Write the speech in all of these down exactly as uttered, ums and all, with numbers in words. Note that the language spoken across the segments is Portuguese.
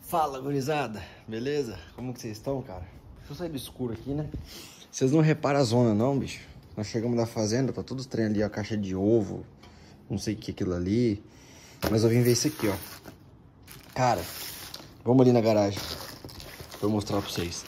Fala, gurizada, beleza? Como que vocês estão, cara? Deixa eu sair do escuro aqui, né? Vocês não reparam a zona não, bicho? Nós chegamos da fazenda, tá todos os trem ali, a caixa de ovo, não sei o que é aquilo ali. Mas eu vim ver isso aqui, ó. Cara, vamos ali na garagem pra eu mostrar pra vocês.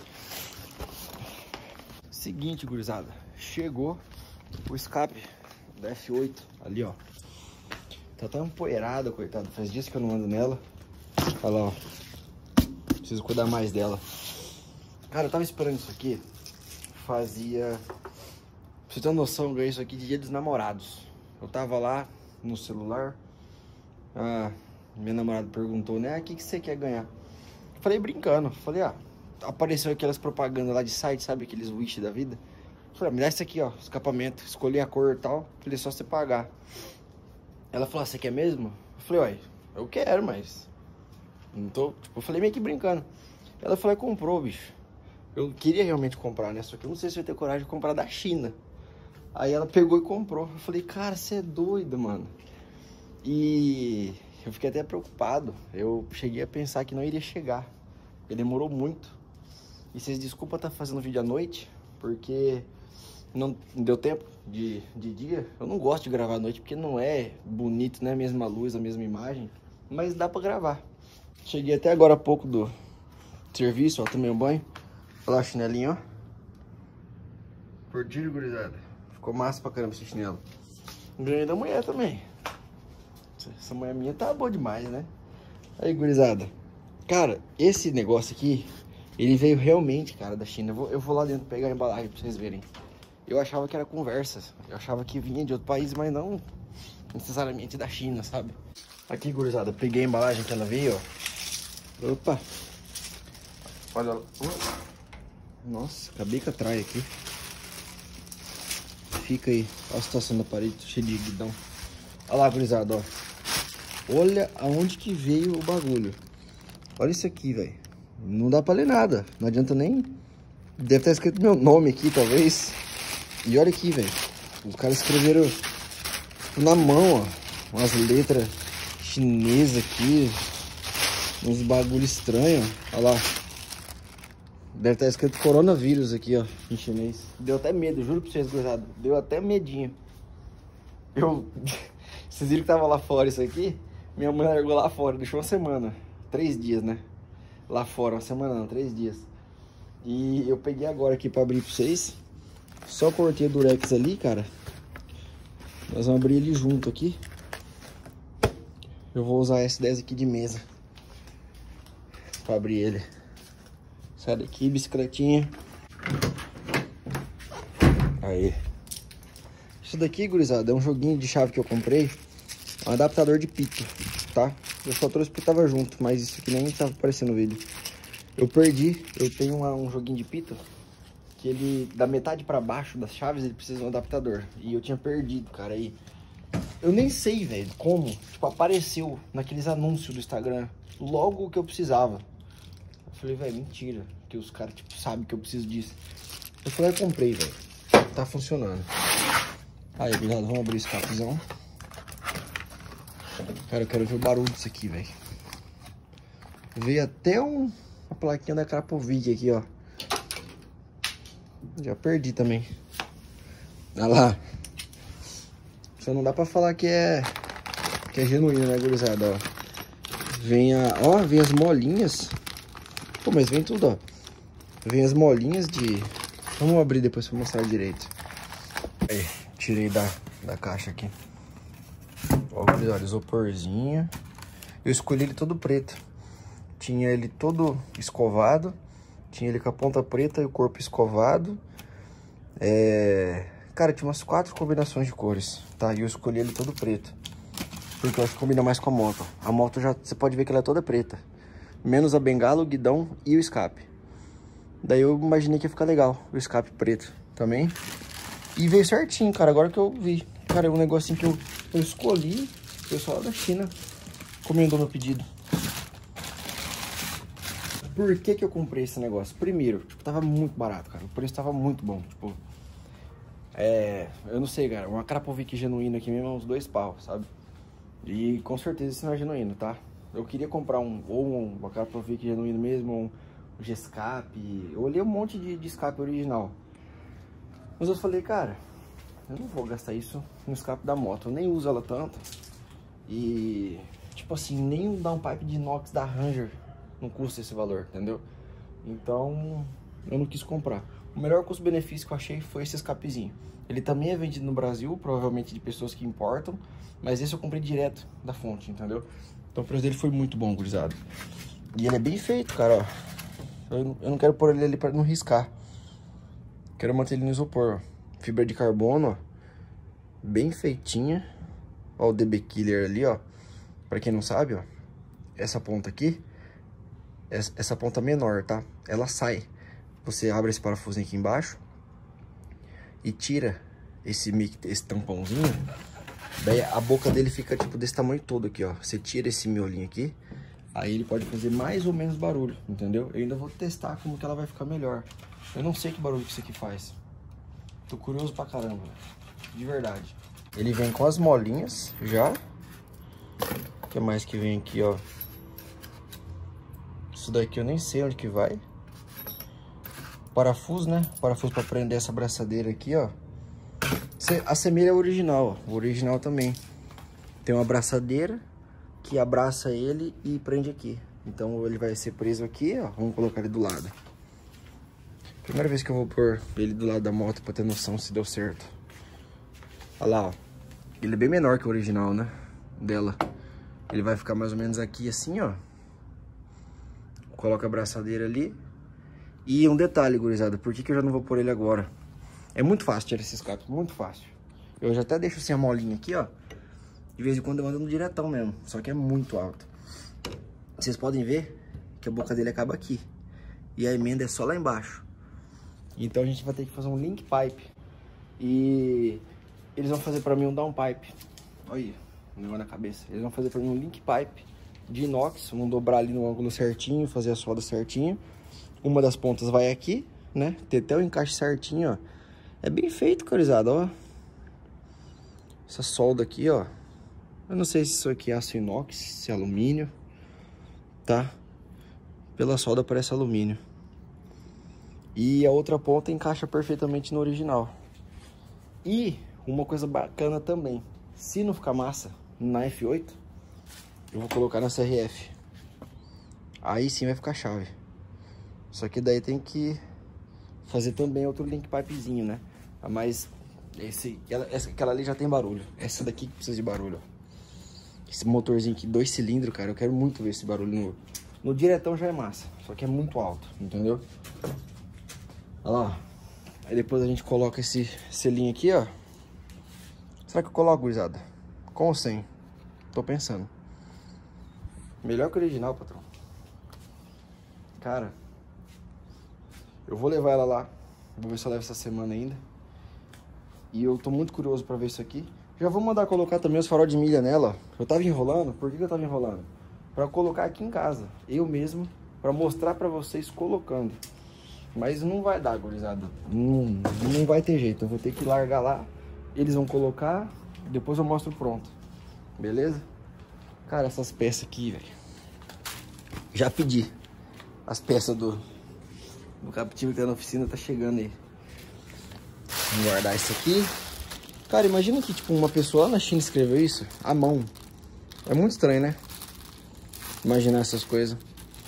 Seguinte, gurizada, chegou o escape da F oito ali, ó. Tá tão empoeirada, coitado, faz dias que eu não ando nela. Olha lá, ó. Preciso cuidar mais dela. Cara, eu tava esperando isso aqui. Fazia... Pra você ter uma noção, eu ganhei isso aqui de Dia dos Namorados. Eu tava lá no celular. Ah, minha namorada perguntou, né? Ah, o que, que você quer ganhar? Eu falei brincando. Falei, ah, apareceu aquelas propagandas lá de site, sabe? Aqueles wish da vida. Eu falei, ah, me dá isso aqui, ó, escapamento. Escolhi a cor e tal. Eu falei, só você pagar. Ela falou, ah, você quer mesmo? Eu falei, uai, eu quero, mas... Não tô, tipo, eu falei meio que brincando. Ela falou, comprou, bicho. Eu queria realmente comprar, né? Só que eu não sei se eu ia ter coragem de comprar da China. Aí ela pegou e comprou. Eu falei, cara, você é doido, mano. E eu fiquei até preocupado. Eu cheguei a pensar que não iria chegar. Porque demorou muito. E vocês desculpa estar fazendo vídeo à noite, porque não deu tempo de, de dia. Eu não gosto de gravar à noite, porque não é bonito, não é a mesma luz, a mesma imagem. Mas dá pra gravar. Cheguei até agora há pouco do serviço, ó, tomei um banho. Olha lá o chinelinho, ó. Curtiram, gurizada? Ficou massa pra caramba esse chinelo. Ganhei da mulher também. Essa mulher minha tá boa demais, né? Aí, gurizada. Cara, esse negócio aqui, ele veio realmente, cara, da China. Eu vou, eu vou lá dentro pegar a embalagem pra vocês verem. Eu achava que era conversa. Eu achava que vinha de outro país, mas não necessariamente da China, sabe? Aqui, gurizada, peguei a embalagem que ela veio, ó. Opa! Olha lá. Nossa, acabei com a traia aqui. Fica aí. Olha a situação da parede, cheia de guidão. Olha lá, gurizada, ó. Olha aonde que veio o bagulho. Olha isso aqui, velho. Não dá pra ler nada. Não adianta nem... Deve estar escrito meu nome aqui, talvez. E olha aqui, velho. Os caras escreveram tipo, na mão, ó. Umas letras chinesas aqui. Uns bagulho estranho. Olha lá. Deve estar escrito coronavírus aqui, ó, em chinês. Deu até medo, juro pra vocês, gurizada. Deu até medinho. Eu... Vocês viram que tava lá fora isso aqui? Minha mãe largou lá fora, deixou uma semana. Três dias, né? Lá fora, uma semana não, três dias. E eu peguei agora aqui pra abrir pra vocês. Só cortei o durex ali, cara. Nós vamos abrir ele junto aqui. Eu vou usar esse dez aqui de mesa pra abrir ele. Sai daqui, bicicletinha. Aí. Isso daqui, gurizada, é um joguinho de chave que eu comprei. Um adaptador de pito, tá? Eu só trouxe porque tava junto, mas isso aqui nem tava aparecendo no vídeo. Eu perdi, eu tenho uma, um joguinho de pito que ele, da metade pra baixo das chaves, ele precisa de um adaptador. E eu tinha perdido, cara, aí. Eu nem sei, velho, como. Tipo, apareceu naqueles anúncios do Instagram logo o que eu precisava. Eu falei, velho, mentira. Que os caras, tipo, sabem que eu preciso disso. Eu falei, eu comprei, velho. Tá funcionando. Aí, cuidado, vamos abrir esse capuzão. Cara, eu quero ver o barulho disso aqui, velho. Veio até um, uma plaquinha da Krapovic aqui, ó. Já perdi também. Olha lá. Só não dá pra falar que é que é genuíno, né, gurizada, ó. Vem a, ó, vem as molinhas. Pô, mas vem tudo, ó. Vem as molinhas de... Vamos abrir depois pra mostrar direito. Aí, tirei da, da caixa aqui. Ó, olha, isoporzinho. Eu escolhi ele todo preto. Tinha ele todo escovado. Tinha ele com a ponta preta e o corpo escovado. É... Cara, tinha umas quatro combinações de cores, tá? E eu escolhi ele todo preto. Porque eu acho que combina mais com a moto. A moto já, você pode ver que ela é toda preta. Menos a bengala, o guidão e o escape. Daí eu imaginei que ia ficar legal o escape preto também. E veio certinho, cara, agora que eu vi. Cara, é um negocinho que eu, eu escolhi. O pessoal da China encomendou meu pedido. Por que que eu comprei esse negócio? Primeiro, tipo, tava muito barato, cara. O preço tava muito bom, tipo... É... Eu não sei, cara. Uma Krapovic genuína aqui mesmo é uns dois pau, sabe? E com certeza isso não é genuíno, tá? Eu queria comprar um, ou um, uma cara pra ver que é genuíno mesmo, um, um G-escape. Eu olhei um monte de, de escape original. Mas eu falei, cara, eu não vou gastar isso no escape da moto. Eu nem uso ela tanto. E, tipo assim, nem um downpipe de inox da Ranger não custa esse valor, entendeu? Então, eu não quis comprar. O melhor custo-benefício que eu achei foi esse escapezinho. Ele também é vendido no Brasil, provavelmente de pessoas que importam. Mas esse eu comprei direto da fonte, entendeu? Então o preço dele foi muito bom, gurizada. E ele é bem feito, cara, ó. Eu, eu não quero pôr ele ali pra não riscar. Quero manter ele no isopor, ó. Fibra de carbono, ó. Bem feitinha. Ó o D B Killer ali, ó. Pra quem não sabe, ó. Essa ponta aqui. Essa, essa ponta menor, tá? Ela sai. Você abre esse parafusinho aqui embaixo. E tira esse, esse tampãozinho. Daí a boca dele fica tipo desse tamanho todo aqui, ó. Você tira esse miolinho aqui. Aí ele pode fazer mais ou menos barulho, entendeu? Eu ainda vou testar como que ela vai ficar melhor. Eu não sei que barulho que isso aqui faz. Tô curioso pra caramba, de verdade. Ele vem com as molinhas já. O que mais que vem aqui, ó? Isso daqui eu nem sei onde que vai. Parafuso, né? Parafuso pra prender essa braçadeira aqui, ó. Assemelha ao original, ó. O original também tem uma abraçadeira que abraça ele e prende aqui. Então ele vai ser preso aqui, ó. Vamos colocar ele do lado. Primeira vez que eu vou pôr ele do lado da moto pra ter noção se deu certo. Olha lá, ó. Ele é bem menor que o original, né? Dela. Ele vai ficar mais ou menos aqui assim, ó. Coloca a abraçadeira ali. E um detalhe, gurizada, por que que eu já não vou pôr ele agora? É muito fácil tirar esse escape, muito fácil. Eu já até deixo assim a molinha aqui, ó. De vez em quando eu ando no diretão mesmo, só que é muito alto. Vocês podem ver que a boca dele acaba aqui. E a emenda é só lá embaixo. Então a gente vai ter que fazer um link pipe. E eles vão fazer pra mim um downpipe. Olha aí, um negócio na cabeça. Eles vão fazer pra mim um link pipe de inox. Vão dobrar ali no ângulo certinho, fazer a solda certinho. Uma das pontas vai aqui, né? Ter até o encaixe certinho, ó. É bem feito, carizada, ó. Essa solda aqui, ó. Eu não sei se isso aqui é aço inox, se é alumínio, tá? Pela solda parece alumínio. E a outra ponta encaixa perfeitamente no original. E uma coisa bacana também. Se não ficar massa na F oito, eu vou colocar na C R F. Aí sim vai ficar chave. Só que daí tem que fazer também outro link pipezinho, né? Mas esse, ela, essa, aquela ali já tem barulho. Essa daqui que precisa de barulho. Esse motorzinho aqui, dois cilindros, cara. Eu quero muito ver esse barulho no, no diretão, já é massa. Só que é muito alto, entendeu? Olha lá. Aí depois a gente coloca esse selinho aqui, ó. Será que eu coloco, gurizada? Com ou sem? Tô pensando. Melhor que o original, patrão. Cara, eu vou levar ela lá. Vou ver se eu levo essa semana ainda. E eu tô muito curioso pra ver isso aqui. Já vou mandar colocar também os farol de milha nela. Eu tava enrolando. Por que eu tava enrolando? Pra colocar aqui em casa. Eu mesmo. Pra mostrar pra vocês colocando. Mas não vai dar, gurizada. Não, não vai ter jeito. Eu vou ter que largar lá. Eles vão colocar. Depois eu mostro pronto. Beleza? Cara, essas peças aqui, velho. Já pedi. As peças do... do captivo que tá na oficina tá chegando aí. Vamos guardar isso aqui. Cara, imagina que tipo uma pessoa lá na China escreveu isso à mão. É muito estranho, né? Imaginar essas coisas.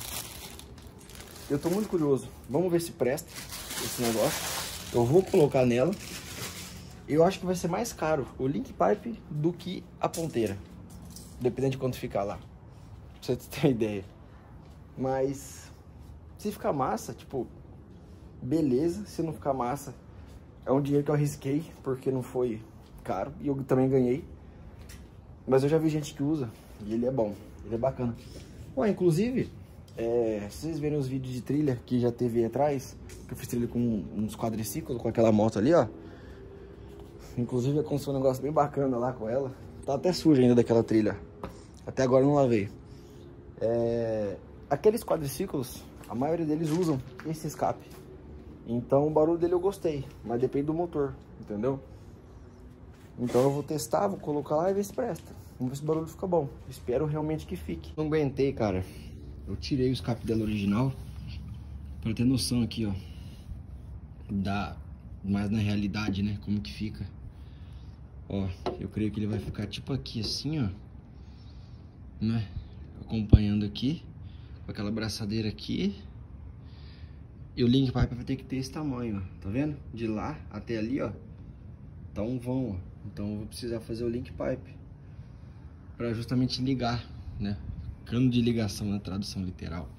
Eu tô muito curioso. Vamos ver se presta esse negócio. Eu vou colocar nela. Eu acho que vai ser mais caro o link pipe do que a ponteira. Dependendo de quanto ficar lá. Pra você ter uma ideia. Mas se ficar massa, tipo, beleza. Se não ficar massa, é um dinheiro que eu arrisquei, porque não foi caro. E eu também ganhei. Mas eu já vi gente que usa. E ele é bom. Ele é bacana. Ué, inclusive, é, se vocês verem os vídeos de trilha que já teve aí atrás, que eu fiz trilha com uns quadriciclos, com aquela moto ali, ó. Inclusive aconteceu um negócio bem bacana lá com ela. Tá até suja ainda daquela trilha. Até agora eu não lavei. É, aqueles quadriciclos, a maioria deles usam esse escape. Então o barulho dele eu gostei, mas depende do motor, entendeu? Então eu vou testar, vou colocar lá e ver se presta. Vamos ver se o barulho fica bom. Espero realmente que fique. Não aguentei, cara. Eu tirei o escape dela original pra ter noção aqui, ó, da mais na realidade, né, como que fica. Ó, eu creio que ele vai ficar tipo aqui assim, ó, né, acompanhando aqui, com aquela braçadeira aqui. E o link pipe vai ter que ter esse tamanho, ó, tá vendo? De lá até ali, ó, tá um vão, ó. Então eu vou precisar fazer o link pipe pra justamente ligar, né, cano de ligação na tradução literal.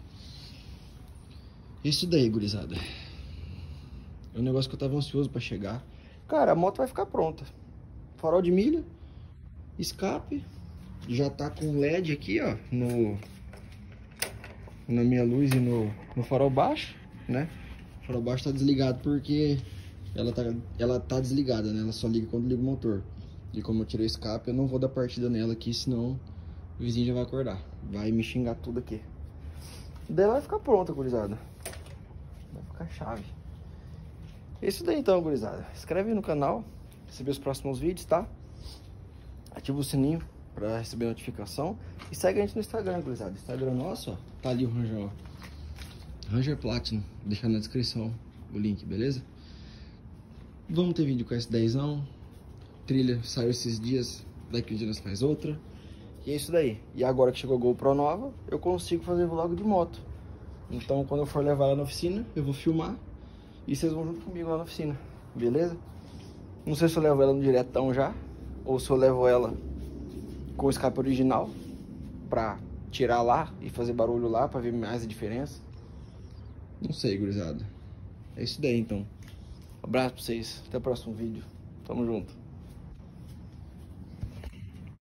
Isso daí, gurizada. É um negócio que eu tava ansioso pra chegar. Cara, a moto vai ficar pronta. Farol de milha, escape, já tá com L E D aqui, ó, no, na minha luz e no, no farol baixo, né? O farol baixo tá desligado porque ela tá, ela tá desligada, né? Ela só liga quando liga o motor. E como eu tirei o escape, eu não vou dar partida nela aqui, senão o vizinho já vai acordar. Vai me xingar tudo aqui. Daí ela vai ficar pronta, gurizada. Vai ficar chave. Isso daí então, gurizada. Inscreve aí no canal, receber os próximos vídeos, tá? Ativa o sininho pra receber notificação. E segue a gente no Instagram, gurizada. Instagram nosso, ó, tá ali o Ranger, ó. Ranger Platinum. Vou deixar na descrição o link, beleza? Vamos ter vídeo com S dezão. Trilha saiu esses dias. Daqui um dia nós faz outra. E é isso daí. E agora que chegou a GoPro nova, eu consigo fazer vlog de moto. Então quando eu for levar ela na oficina, eu vou filmar. E vocês vão junto comigo lá na oficina, beleza? Não sei se eu levo ela no diretão já, ou se eu levo ela com o escape original pra tirar lá e fazer barulho lá, pra ver mais a diferença. Não sei, gurizada. É isso daí então. Um abraço pra vocês, até o próximo vídeo. Tamo junto.